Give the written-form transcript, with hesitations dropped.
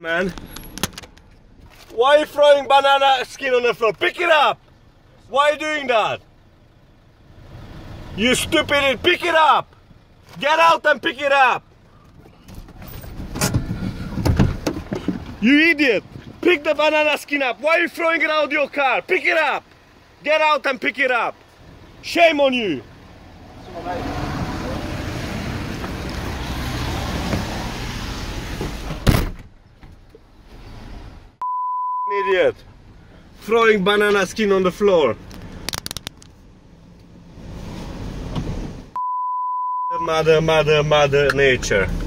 Man, why are you throwing banana skin on the floor? Pick it up! Why are you doing that? You stupid idiot, pick it up! Get out and pick it up! You idiot! Pick the banana skin up! Why are you throwing it out of your car? Pick it up! Get out and pick it up! Shame on you! Idiot! Throwing banana skin on the floor. Mother nature.